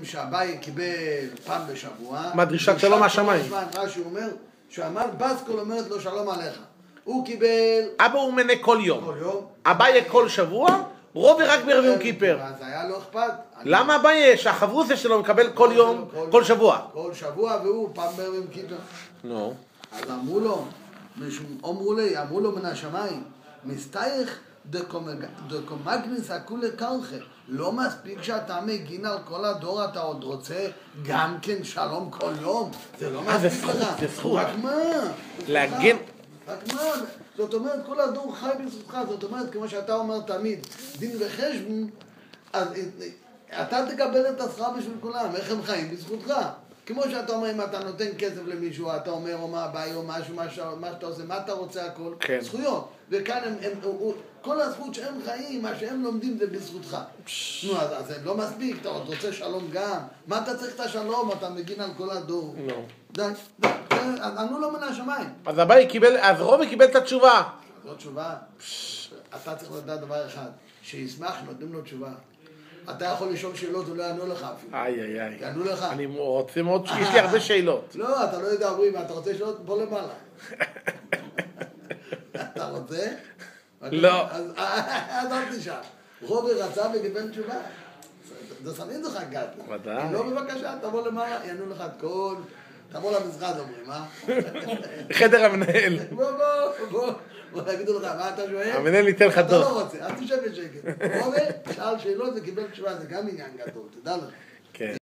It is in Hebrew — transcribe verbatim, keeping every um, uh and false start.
אומרים שהבאי קיבל פעם בשבוע. מה דרישת שלום מהשמיים? רש"י אומר, שאמר בסקול אומרת לו שלום עליך. הוא קיבל... אבא הוא מנה כל יום. כל יום. אביי כל שבוע, רובי רק בערב יום כיפר. אז היה לו אכפת. למה אביי שהחברוסה שלו מקבל כל יום, כל שבוע? כל שבוע והוא פעם בערב יום כיפר. נו. אז אמרו לו, אמרו לי, אמרו לו מן השמיים, מסתייך דקומגניס הכולי כלכה. לא מספיק שאתה מגין על כל הדור, אתה עוד רוצה גם כן שלום כל יום? זה לא מספיק לך. זה זכות. רק מה? להגן. רק מה? זאת אומרת, כל הדור חי בזכותך. זאת אומרת, כמו שאתה אומר תמיד, דין וחשבון, אז אתה תקבל את השכר בשביל כולם. איך הם חיים? בזכותך. כמו שאתה אומר, אם אתה נותן כסף למישהו, אתה אומר, או מה הבעיה, או משהו, מה שאתה עושה, מה אתה רוצה, הכל? כן. זכויות. וכאן הם, הם, הם, כל הזכות שהם חיים, מה שהם לומדים זה בזכותך. נו, אז, אז זה לא מספיק, אתה עוד רוצה שלום גם. מה אתה צריך את השלום? אתה מגין על כל הדור. נו. די, די, אז ענו לו מן השמיים. אז אביי קיבל, אז רובי קיבל את התשובה. זאת תשובה. אתה צריך לדעת דבר אחד, שישמח, נותנים לו תשובה. אתה יכול לשאול שאלות ולא יענו לך אפילו. איי, איי, איי. יענו לך. אני רוצה מאוד, יש לי הרבה שאלות. לא, אתה לא יודע, אומרים, אתה רוצה שאלות? בוא למעלה. אתה רוצה? לא. אז אל תשאל. רובי רצה וקיבל תשובה. זה סנין לך גד. ודאי. לא בבקשה, תבוא למעלה, יענו לך את כל... תבוא למשרד אומרים, אה? חדר המנהל. בוא, בוא, בוא. בוא תגידו לך, מה אתה שואל? המנהל ניתן לך אתה דוח. לא רוצה, אז תשב בשקט. רובי, שאל שאלות וקיבל תשובה, זה גם עניין גדול, תדע לך. כן.